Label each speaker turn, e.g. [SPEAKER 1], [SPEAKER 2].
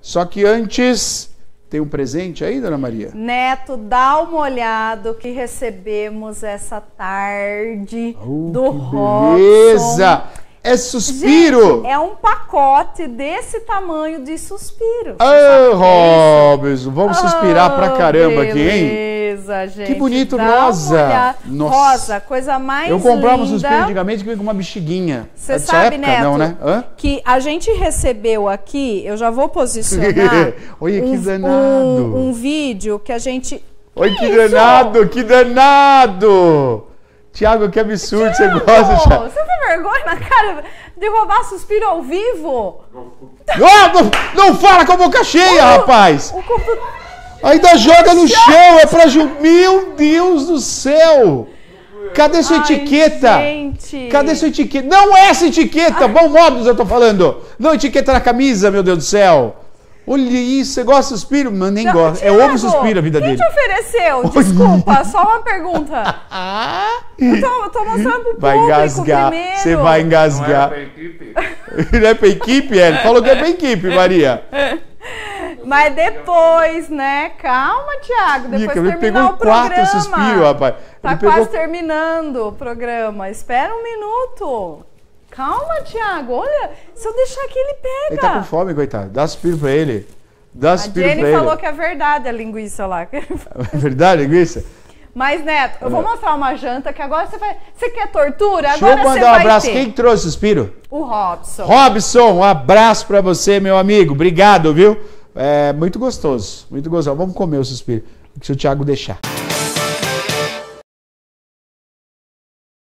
[SPEAKER 1] Só que antes, tem um presente aí, Dona Maria?
[SPEAKER 2] Neto, dá uma olhada o que recebemos essa tarde do Robson.
[SPEAKER 1] Beleza! É suspiro!
[SPEAKER 2] Gente, é um pacote desse tamanho de suspiro.
[SPEAKER 1] Robson, vamos suspirar pra caramba aqui, hein?
[SPEAKER 2] Beleza, gente.
[SPEAKER 1] Que bonito,
[SPEAKER 2] dá
[SPEAKER 1] rosa.
[SPEAKER 2] Nossa. Rosa, coisa mais linda.
[SPEAKER 1] Eu comprava um suspiro antigamente que veio com uma bexiguinha.
[SPEAKER 2] Você sabe,
[SPEAKER 1] época,
[SPEAKER 2] Neto,
[SPEAKER 1] não, né?
[SPEAKER 2] que a gente recebeu aqui, eu já vou posicionar
[SPEAKER 1] Olha que danado.
[SPEAKER 2] Um vídeo que a gente...
[SPEAKER 1] Olha que danado, que danado! Tiago, que absurdo,
[SPEAKER 2] Thiago,
[SPEAKER 1] você gosta, Thiago?
[SPEAKER 2] Você tem vergonha na cara de roubar suspiro ao vivo?
[SPEAKER 1] Não fala com a boca cheia, rapaz! Ainda joga no chão, é pra... Meu Deus do céu! Cadê sua etiqueta?
[SPEAKER 2] Gente.
[SPEAKER 1] Cadê sua etiqueta? Não é essa etiqueta! Bom modos eu tô falando! Não etiqueta na camisa, meu Deus do céu! Olha isso, você gosta de suspiro? Mas nem gosta. É ovo suspiro a vida dele.
[SPEAKER 2] Quem te ofereceu? Desculpa, só uma pergunta. Eu tô mostrando pro
[SPEAKER 1] vai
[SPEAKER 2] público
[SPEAKER 1] engasgar.
[SPEAKER 2] primeiro.
[SPEAKER 1] Você vai engasgar. Não é pra equipe? Não é pra equipe? Ele falou que é pra equipe, Maria.
[SPEAKER 2] Mas depois, né? Calma, Thiago. Depois
[SPEAKER 1] ele
[SPEAKER 2] terminar o
[SPEAKER 1] pegou
[SPEAKER 2] programa.
[SPEAKER 1] 4 suspiros, rapaz.
[SPEAKER 2] Tá quase terminando o programa. Espera um minuto. Calma, Thiago. Olha, se eu deixar aqui, ele pega.
[SPEAKER 1] Ele tá com fome, coitado. Dá suspiro pra ele. Dá suspiro pra ele.
[SPEAKER 2] A Jenny falou que é verdade a linguiça lá.
[SPEAKER 1] É verdade a linguiça?
[SPEAKER 2] Mas, Neto, eu vou mostrar uma janta que agora você vai... Você quer tortura?
[SPEAKER 1] Deixa
[SPEAKER 2] Agora
[SPEAKER 1] eu mandar um abraço. Quem trouxe o suspiro?
[SPEAKER 2] O Robson.
[SPEAKER 1] Robson, um abraço pra você, meu amigo. Obrigado, viu? É muito gostoso. Muito gostoso. Vamos comer o suspiro, se o Thiago deixar.